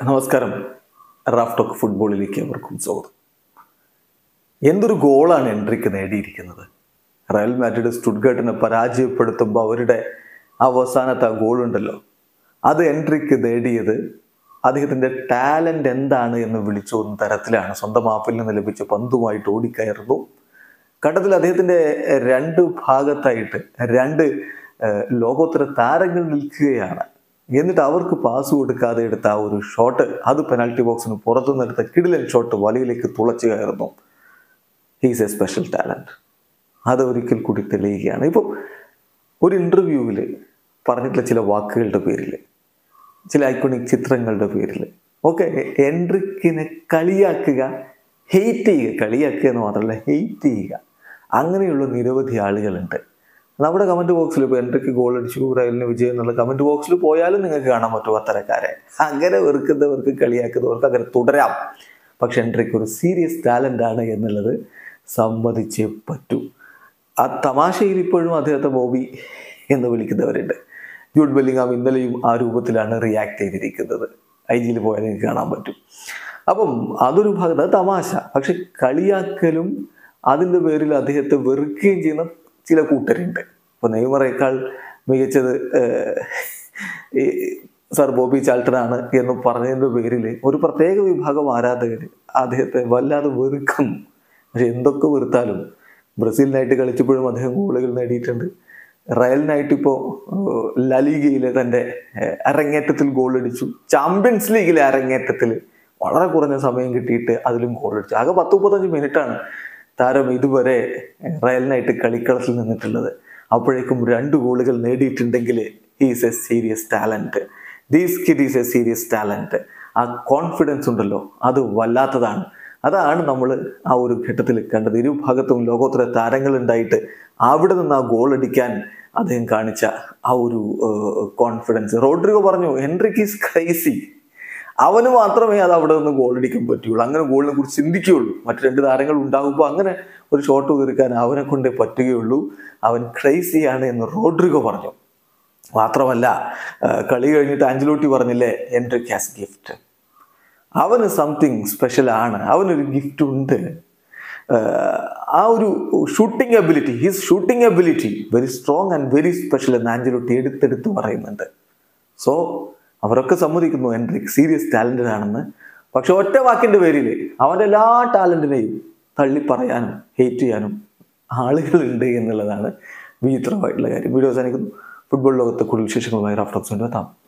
നമസ്കാരം. Raf talk ഫുട്ബോളിലേക്ക് അവർക്കും സ്വാഗതം. എന്തൊരു ഗോളാണ് എൻട്രിക്ക് നേടിയിരിക്കുന്നത്. റയൽ മാഡ്രിഡ് സ്റ്റുട്ട്ഗർട്ടിനെ പരാജയപ്പെടുത്തുമ്പോൾ അവരുടെ അവസാനത്തെ ഗോളുണ്ടല്ലോ, അത് എൻട്രിക്ക് നേടിയത് അദ്ദേഹത്തിൻ്റെ ടാലൻ്റ് എന്താണ് എന്ന് വിളിച്ചോന്ന തരത്തിലാണ്. സ്വന്തം ആപ്പിൽ നിന്ന് ലഭിച്ച പന്തുമായിട്ട് ഓടിക്കയറുന്നു. ഘട്ടത്തിൽ അദ്ദേഹത്തിൻ്റെ രണ്ട് ഭാഗത്തായിട്ട് രണ്ട് ലോകോത്തര താരങ്ങൾ നിൽക്കുകയാണ്. എന്നിട്ട് അവർക്ക് പാസ് കൊടുക്കാതെ എടുത്ത ആ ഒരു ഷോട്ട്, അത് പെനാൽറ്റി ബോക്സിന് പുറത്തുനിന്ന് എടുത്ത കിടിലൻ ഷോട്ട് വലയിലേക്ക് തുളച്ചു കയറുന്നു. He's a special talent. അത് ഒരിക്കൽ കൂടി തെളിയുകയാണ്. ഇപ്പം ഒരു ഇൻ്റർവ്യൂവിൽ പറഞ്ഞിട്ടുള്ള ചില വാക്കുകളുടെ പേരിൽ, ചില ഐക്കോണിക് ചിത്രങ്ങളുടെ പേരിൽ ഒക്കെ എൻട്രിക്കിനെ കളിയാക്കുക, ഹെയ്റ്റ് ചെയ്യുക. കളിയാക്കുക എന്ന് മാത്രമല്ല, ഹെയ്റ്റ് ചെയ്യുക. അങ്ങനെയുള്ള നിരവധി ആളുകളുണ്ട് നമ്മുടെ കമൻറ്റ് ബോക്സിൽ. ഇപ്പോൾ എൻട്രിക്ക് ഗോൾ അടിച്ചു, റയലിന് വിജയം എന്നുള്ള കമൻറ്റ് ബോക്സിൽ പോയാലും നിങ്ങൾക്ക് കാണാൻ പറ്റും അത്തരക്കാരെ. അങ്ങനെ വെറുക്കുന്നവർക്ക്, കളിയാക്കുന്നവർക്ക് അങ്ങനെ തുടരാം. പക്ഷെ എൻട്രിക്ക് ഒരു സീരിയസ് ടാലൻ്റ് ആണ് എന്നുള്ളത് സമ്മതിച്ചേ പറ്റൂ. ആ തമാശയിൽ ഇപ്പോഴും അദ്ദേഹത്തെ ബോബി എന്ന് വിളിക്കുന്നവരുണ്ട്. ജൂഡ് ബെല്ലിംഗാം ഇന്നലെയും ആ രൂപത്തിലാണ് റിയാക്ട് ചെയ്തിരിക്കുന്നത്. IG പോയാൽ നിങ്ങൾക്ക് കാണാൻ പറ്റും. അപ്പം അതൊരു ഭാഗത്ത് തമാശ. പക്ഷെ കളിയാക്കലും അതിൻ്റെ പേരിൽ അദ്ദേഹത്തെ വെറുക്കുകയും ചെയ്യുന്ന ചില കൂട്ടരുണ്ട്. ഇപ്പോൾ നെയ്മറേക്കാൾ മികച്ചത് സർ ബോബി ചാൾട്ടനാണ് എന്ന് പറഞ്ഞതിൻ്റെ പേരിൽ ഒരു പ്രത്യേക വിഭാഗം ആരാധകർ അദ്ദേഹത്തെ വല്ലാതെ വെറുക്കുന്നു. പക്ഷെ എന്തൊക്കെ വെറുത്താലും ബ്രസീലിനായിട്ട് കളിച്ചപ്പോഴും അദ്ദേഹം ഗോളുകൾ നേടിയിട്ടുണ്ട്. റയലിനായിട്ട് ഇപ്പോൾ ലലീഗയിലെ തൻ്റെ അരങ്ങേറ്റത്തിൽ ഗോളടിച്ചു. ചാമ്പ്യൻസ് ലീഗിലെ അരങ്ങേറ്റത്തിൽ വളരെ കുറഞ്ഞ സമയം കിട്ടിയിട്ട് അതിലും ഗോളടിച്ചു. ആകെ 10-35 മിനിറ്റാണ് താരം ഇതുവരെ റയലിനായിട്ട് കളിക്കളത്തിൽ നിന്നിട്ടുള്ളത്. അപ്പോഴേക്കും 2 ഗോളുകൾ നേടിയിട്ടുണ്ടെങ്കിൽ he's a serious talent. This kid is a serious talent. ആ കോൺഫിഡൻസ് ഉണ്ടല്ലോ, അത് വല്ലാത്തതാണ്. അതാണ് നമ്മൾ ആ ഒരു ഘട്ടത്തിൽ കണ്ടത്. ഇരുഭാഗത്തും ലോകോത്തര താരങ്ങളുണ്ടായിട്ട് അവിടെ നിന്ന് ആ ഗോൾ അടിക്കാൻ അദ്ദേഹം കാണിച്ച ആ ഒരു കോൺഫിഡൻസ്. റോഡ്രിഗോ പറഞ്ഞു, എൻട്രിക്ക് ഈസ് ക്രൈസി. അവന് മാത്രമേ അത് അവിടെ നിന്ന് ഗോൾ അടിക്കാൻ പറ്റുള്ളൂ, അങ്ങനെ ഗോളിനെ കുറിച്ച് ചിന്തിക്കുകയുള്ളൂ. മറ്റു 2 താരങ്ങൾ ഉണ്ടാകുമ്പോൾ അങ്ങനെ ഒരു ഷോട്ട് തീർക്കാൻ അവനെ കൊണ്ടേ പറ്റുകയുള്ളൂ. അവൻ ക്രൈസിയാണ് എന്ന് റോഡ്രിഗോ പറഞ്ഞു. മാത്രമല്ല, കളി കഴിഞ്ഞിട്ട് ആഞ്ചലോട്ടി പറഞ്ഞില്ലേ, എൻട്രിക്ക് ഹാസ് ഗിഫ്റ്റ്. അവന് സംതിങ് സ്പെഷ്യലാണ്, അവനൊരു ഗിഫ്റ്റ് ഉണ്ട്. ആ ഒരു shooting ability, his shooting ability very strong and very special എന്ന് ആഞ്ചലോട്ടി എടുത്തെടുത്ത് പറയുന്നുണ്ട്. സോ അവരൊക്കെ സമ്മതിക്കുന്നു എൻട്രിക്ക് സീരിയസ് ടാലൻറ്റഡ് ആണെന്ന്. പക്ഷെ ഒറ്റ വാക്കിൻ്റെ പേരിൽ അവൻ്റെ എല്ലാ ടാലൻറ്റിനെയും തള്ളിപ്പറയാനും ഹെയ്റ്റ് ചെയ്യാനും ആളുകളുണ്ട് എന്നുള്ളതാണ് വിചിത്രമായിട്ടുള്ള കാര്യം. വീഡിയോ അവസാനിക്കുന്നു. ഫുട്ബോൾ ലോകത്തെ കൂടുതൽ വിശേഷങ്ങളുമായി റാഫ് ടോക്സ് എത്താം.